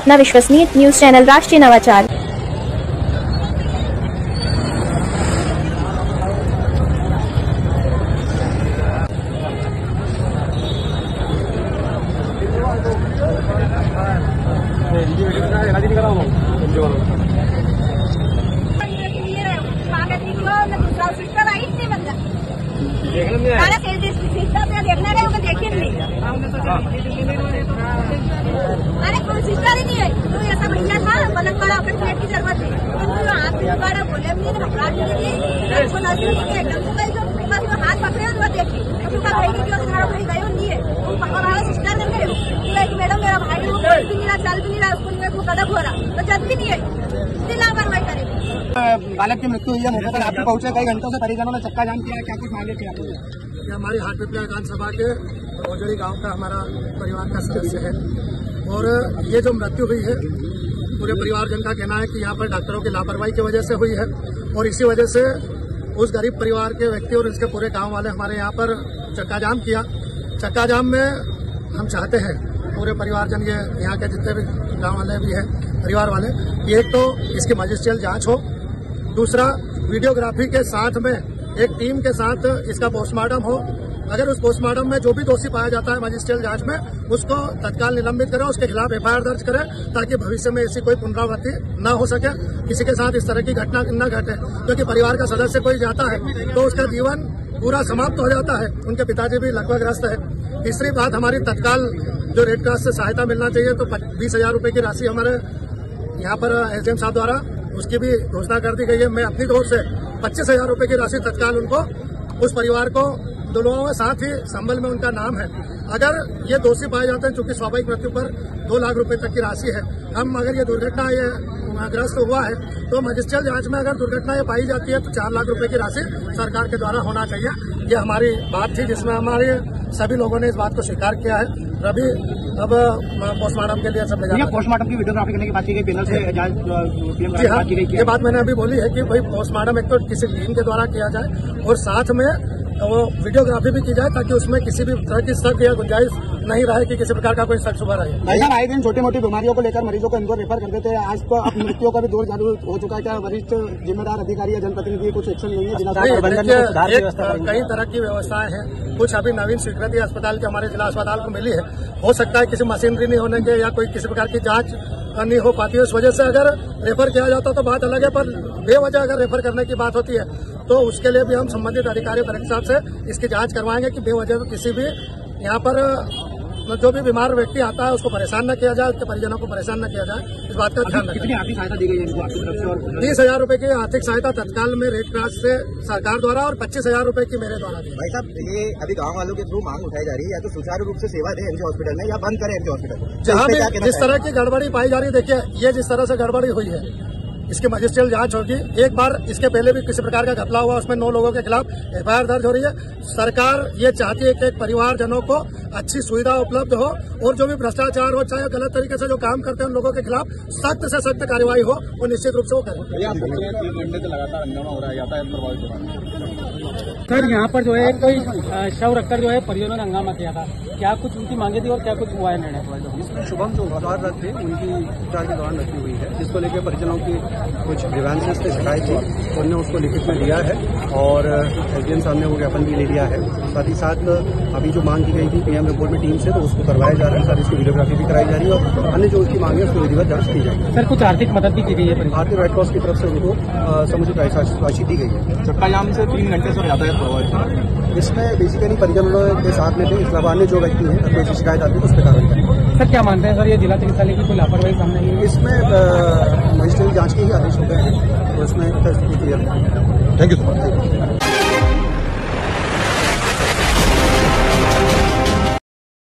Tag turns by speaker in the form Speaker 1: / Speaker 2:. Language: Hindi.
Speaker 1: अपना विश्वसनीय न्यूज चैनल राष्ट्रीय नवाचार।
Speaker 2: अरे कोई सिस्टर ही नहीं है, तो ऐसा भैया था पलंग वाला अपने पेट की जरूरत है, हाथ में बड़ा बोले एकदम हाथ पकड़े और देखी गई है सिस्टर ने मैडम मेरा भाई वो भी नहीं रहा, चल भी नहीं रहा, उसको गदब हो रहा तो जब भी नहीं है लापरवाही करेगी।
Speaker 3: बालक की मृत्यु हुई है, मौके पर आप पहुंचे, कई घंटों से परिजनों ने चक्का जाम किया, क्या कुछ मांगे थे आप?
Speaker 4: ये हमारी हाटपिपला विधानसभा के ओजड़ी गांव का हमारा परिवार का सदस्य है और ये जो मृत्यु हुई है पूरे परिवारजन का कहना है कि यहाँ पर डॉक्टरों की लापरवाही की वजह से हुई है और इसी वजह से उस गरीब परिवार के व्यक्ति और इसके पूरे गांव वाले हमारे यहाँ पर चक्का जाम किया। चक्का जाम में हम चाहते हैं पूरे परिवारजन, ये यहाँ के जितने भी गाँव वाले भी हैं परिवार वाले, एक तो इसकी मजिस्ट्रियल जाँच हो, दूसरा वीडियोग्राफी के साथ में एक टीम के साथ इसका पोस्टमार्टम हो। अगर उस पोस्टमार्टम में जो भी दोषी पाया जाता है मजिस्ट्रियल जांच में उसको तत्काल निलंबित करें, उसके खिलाफ एफआईआर दर्ज करें ताकि भविष्य में ऐसी कोई पुनरावृत्ति न हो सके, किसी के साथ इस तरह की घटना न घटे। क्योंकि परिवार का सदस्य कोई जाता है तो उसका जीवन पूरा समाप्त हो जाता है, उनके पिताजी भी लगभग ग्रस्त है। तीसरी बात, हमारी तत्काल जो रेड क्रॉस से सहायता मिलना चाहिए तो 20,000 रुपये की राशि हमारे यहाँ पर एसडीएम साहब द्वारा उसकी भी घोषणा कर दी गई है। मैं अपनी ओर से 25,000 रुपये की राशि तत्काल उनको, उस परिवार को दोनों में, साथ ही संबल में उनका नाम है, अगर ये दोषी पाए जाते हैं, चूंकि स्वाभाविक मृत्यु पर 2 लाख रुपए तक की राशि है, हम अगर ये दुर्घटना ये ग्रस्त हुआ है तो मजिस्ट्रियल जांच में अगर दुर्घटना ये पाई जाती है तो 4 लाख रुपए की राशि सरकार के द्वारा होना चाहिए। ये हमारी बात थी जिसमें हमारे सभी लोगों ने इस बात को स्वीकार किया है। रवि अब पोस्टमार्टम के लिए सब ले जाए।
Speaker 3: पोस्टमार्टम की वीडियोग्राफी करने की बात की गई, पैनल से
Speaker 4: जी हाँ, ये बात मैंने अभी बोली है कि भाई पोस्टमार्टम एक तो किसी टीम के द्वारा किया जाए और साथ में वो वीडियोग्राफी भी की जाए ताकि उसमें किसी भी तरह की शक या गुंजाइश नहीं रहे कि किसी प्रकार का कोई शक सुबह रहे।
Speaker 3: भाई साहब, आए दिन छोटी मोटी बीमारियों को लेकर मरीजों को इनको रेफर कर देते हैं, आज तो अब मृत्यु का भी दौर चालू हो चुका है। क्या वरिष्ठ जिम्मेदार अधिकारी या जनप्रतिनिधि कुछ एक्शन लेंगे?
Speaker 4: कई तरह की व्यवस्थाएं हैं, कुछ अभी नवीन स्वीकृति अस्पताल के हमारे जिला अस्पताल को मिली है, हो सकता है किसी मशीनरी नहीं होने के या कोई किसी प्रकार की जांच नहीं हो पाती है, इस वजह से अगर रेफर किया जाता तो बात अलग है, पर बेवजह अगर रेफर करने की बात होती है तो उसके लिए भी हम संबंधित अधिकारी कलेक्टर साहब से इसकी जांच करवाएंगे कि बेवजह किसी भी यहाँ पर जो भी बीमार व्यक्ति आता है उसको परेशान न किया जाए, उसके परिजनों को परेशान न किया जाए, इस बात का ध्यान रखें।
Speaker 3: कितनी आर्थिक सहायता दी गई है इनको आपकी तरफ से? और
Speaker 4: 30,000 रुपए की आर्थिक सहायता तत्काल में रेड क्रॉस से सरकार द्वारा और 25,000 रुपए की मेरे द्वारा दी।
Speaker 5: भाई साहब, ये अभी गांव वालों के थ्रू मांग उठाई जा रही है या तो सुचारू रूप से सेवा दें एमजे हॉस्पिटल में या बंद करें एमजे हॉस्पिटल।
Speaker 4: जहाँ भी जिस तरह की गड़बड़ी पाई जा रही है, देखिए ये जिस तरह से गड़बड़ी हुई है इसकी मजिस्ट्रियल जांच होगी। एक बार इसके पहले भी किसी प्रकार का घपला हुआ, उसमें 9 लोगों के खिलाफ एफआईआर दर्ज हो रही है। सरकार ये चाहती है कि परिवारजनों को अच्छी सुविधा उपलब्ध हो और जो भी भ्रष्टाचार हो, चाहे गलत तरीके से जो काम करते हैं उन लोगों के खिलाफ सख्त से सख्त कार्रवाई हो, वो निश्चित रूप से वो करें।
Speaker 3: सर, यहाँ पर जो है कोई शव रखकर जो है परिजनों ने हंगामा किया था, क्या कुछ उनकी मांगे थी और क्या कुछ हुआ है निर्णय?
Speaker 6: इसमें शुभम जो उपचार रथ थे उनकी उपचार के दौरान रखी हुई है, जिसको लेकर परिजनों की कुछ ग्रीवेंसेस पे शिकायत थी, उन्होंने उसको लिखित में दिया है और एसडीएम साहब ने वो ज्ञापन भी ले लिया है। साथ ही साथ अभी जो मांग की गई थी पीएम रिपोर्ट में टीम से, तो उसको करवाया जा रहा है, साथ इसकी वीडियोग्राफी भी कराई जा रही है और अन्य जो उसकी मांग है उसको विधिवत जांच की जाएगी।
Speaker 3: सर, कुछ आर्थिक मदद भी की गई है?
Speaker 6: भारतीय रेड क्रॉस की तरफ से उनको समुचित राशि दी गई है।
Speaker 5: चक्का जाम से 3 घंटे से यातायात प्रभावित,
Speaker 6: इसमें बेसिकली परिजनों के साथ में थे, इस अलावा अन्य जो व्यक्ति हैं अगर कोई शिकायत आती है तो उस पर कार्रवाई करेंगे।
Speaker 3: सर, क्या मानते हैं सर, ये जिला चिकित्सालय की कोई लापरवाही सामने आई है?
Speaker 6: इसमें मजिस्ट्रियल जांच के ही आदेश हो गए हैं, तो इसमें clear.
Speaker 5: Thank you so much.